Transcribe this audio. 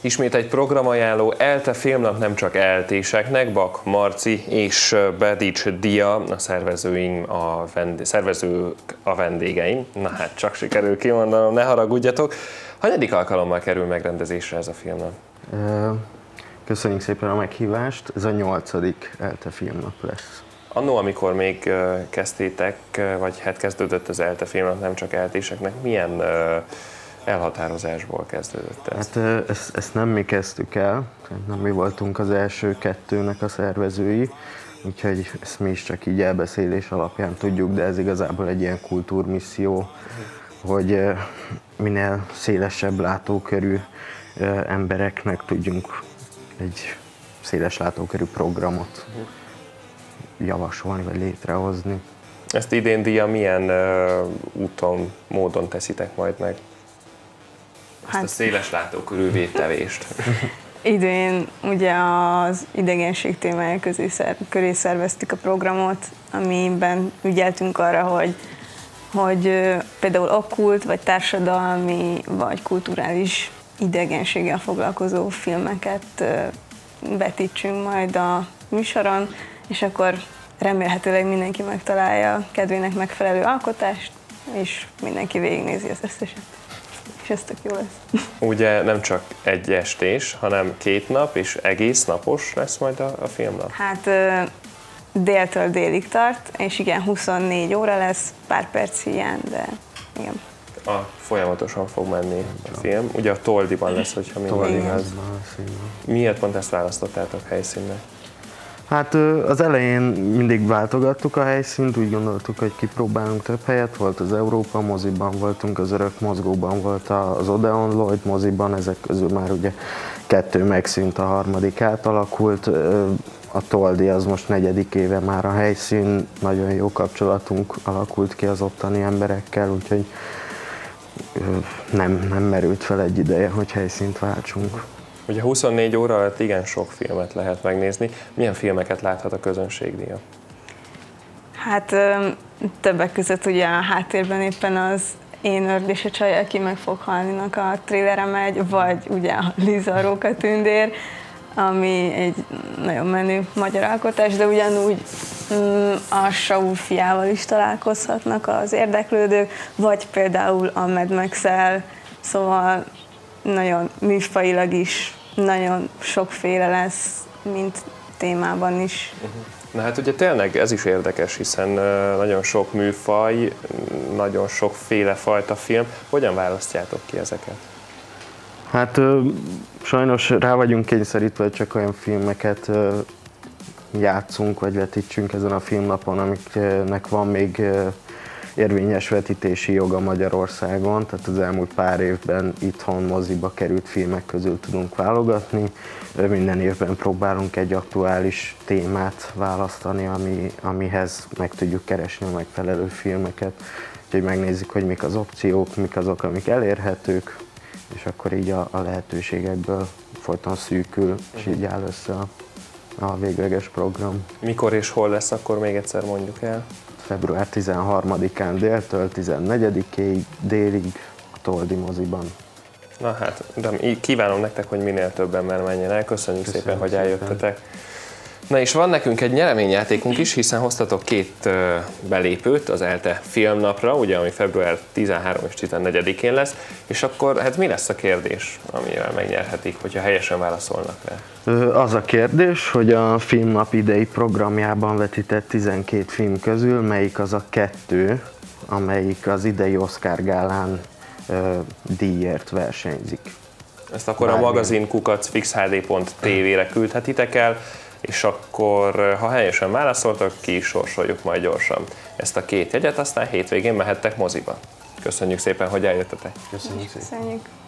Ismét egy programajánló, ELTE filmnap nem csak eltéseknek, Bak Marci és Bedics Dia, a szervezők a vendégeim. Na hát, csak sikerül kimondanom, ne haragudjatok. Hanyadik alkalommal kerül megrendezésre ez a filmnap? Köszönjük szépen a meghívást, ez a 8. ELTE filmnap lesz. Annó, amikor még kezdtétek, vagy hát kezdődött az ELTE filmnap nem csak eltéseknek, milyen elhatározásból kezdődött ez? Hát ezt nem mi kezdtük el, nem mi voltunk az első kettőnek a szervezői, úgyhogy ezt mi is csak így elbeszélés alapján tudjuk, de ez igazából egy ilyen kultúrmisszió, hogy minél szélesebb látókörű embereknek tudjunk egy széles látókörű programot javasolni vagy létrehozni. Ezt idén Dia milyen úton, módon teszitek majd meg? Ezt a széles látókörű védtevést. Idén ugye az idegenség témája köré szerveztük a programot, amiben ügyeltünk arra, hogy például okkult, vagy társadalmi, vagy kulturális idegenséggel foglalkozó filmeket vetítsünk majd a műsoron, és akkor remélhetőleg mindenki megtalálja kedvének megfelelő alkotást, és mindenki végignézi az összeset. És ez tök jó lesz. Ugye nem csak egy estés, hanem 2 nap, és egész napos lesz majd a filmnap? Hát déltől délig tart, és igen, 24 óra lesz, pár perc hiány, de igen. Folyamatosan fog menni a film. Ugye a Toldiban lesz, hogyha minden igaz. Miért pont ezt választottátok helyszínnek? Hát az elején mindig váltogattuk a helyszínt, úgy gondoltuk, hogy kipróbálunk több helyet. Volt az Európa moziban, voltunk az Örök Mozgóban, volt az Odeon Lloyd moziban, ezek közül már ugye 2 megszűnt, a 3. átalakult. A Toldi az most 4. éve már a helyszín, nagyon jó kapcsolatunk alakult ki az ottani emberekkel, úgyhogy nem merült fel egy ideje, hogy helyszínt váltsunk. Ugye 24 óra alatt igen sok filmet lehet megnézni. Milyen filmeket láthat a közönség, Dia? Hát többek között ugye a háttérben éppen az Én Örd és a csaj, aki meg fog halni-nak a trélere megy, vagy ugye a Liza a Róka tündér, ami egy nagyon menő magyar alkotás, de ugyanúgy a Saul fiával is találkozhatnak az érdeklődők, vagy például a Mad Max-el, szóval nagyon műfajilag is nagyon sokféle lesz, mint témában is. Na hát ugye tényleg ez is érdekes, hiszen nagyon sok műfaj, nagyon sokféle fajta film. Hogyan választjátok ki ezeket? Hát sajnos rá vagyunk kényszerítve, hogy csak olyan filmeket játszunk, vagy vetítsünk ezen a filmnapon, amiknek van még érvényes vetítési joga Magyarországon, tehát az elmúlt pár évben itthon moziba került filmek közül tudunk válogatni. Minden évben próbálunk egy aktuális témát választani, amihez meg tudjuk keresni a megfelelő filmeket. Úgyhogy megnézzük, hogy mik az opciók, mik azok, amik elérhetők, és akkor így a lehetőségekből folyton szűkül, és így áll össze a végleges program. Mikor és hol lesz, akkor még egyszer mondjuk el? Február 13-án déltől 14-ig délig a Toldi moziban. Na hát, de kívánom nektek, hogy minél több ember menjen el. Köszönjük szépen, hogy eljöttetek. Na és van nekünk egy nyereményjátékunk is, hiszen hoztatok 2 belépőt az ELTE filmnapra, ugye, ami február 13 és 14-én lesz, és akkor hát mi lesz a kérdés, amivel megnyerhetik, hogyha helyesen válaszolnak rá? Az a kérdés, hogy a filmnap idei programjában vetített 12 film közül melyik az a 2, amelyik az idei Oscar gálán díjért versenyzik. Ezt akkor a magazin@fixhd.tv-re küldhetitek el, és akkor, ha helyesen válaszoltak, ki is sorsoljuk majd gyorsan ezt a 2 jegyet, aztán hétvégén mehettek moziba. Köszönjük szépen, hogy eljöttetek. Köszönjük szépen.